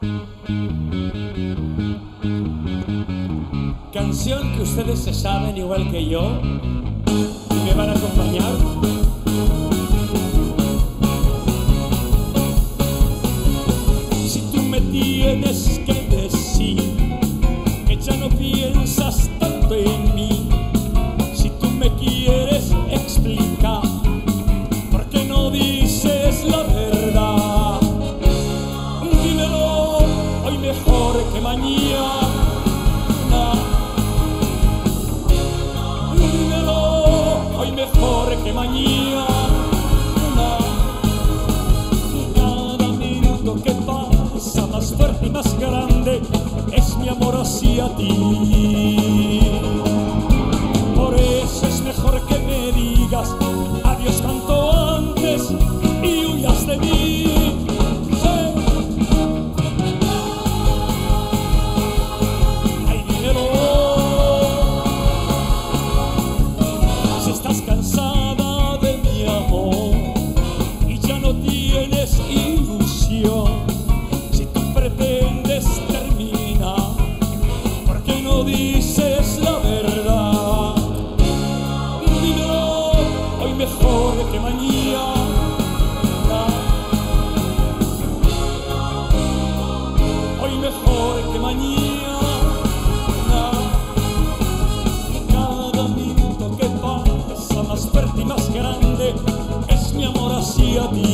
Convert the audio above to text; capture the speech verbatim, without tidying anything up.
Canción que ustedes se saben igual que yo y me van a acompañar. Si tú me tienes que decir que ya no piensas tanto en mí, si tú me quieres explicar por qué no dices la verdad, dímelo hoy mejor que mañana. Mejor que mañana. Cada minuto que pasa más fuerte y más grande es mi amor hacia ti. Por eso es mejor que me digas adiós cuanto antes y huyas de mí. Cansada de mi amor y ya no tienes ilusión, si tú pretendes terminar, ¿por qué no dices la verdad? Dímelo hoy mejor que mañana. Hoy mejor que mañana. Más fuerte y más grande es mi amor hacia ti.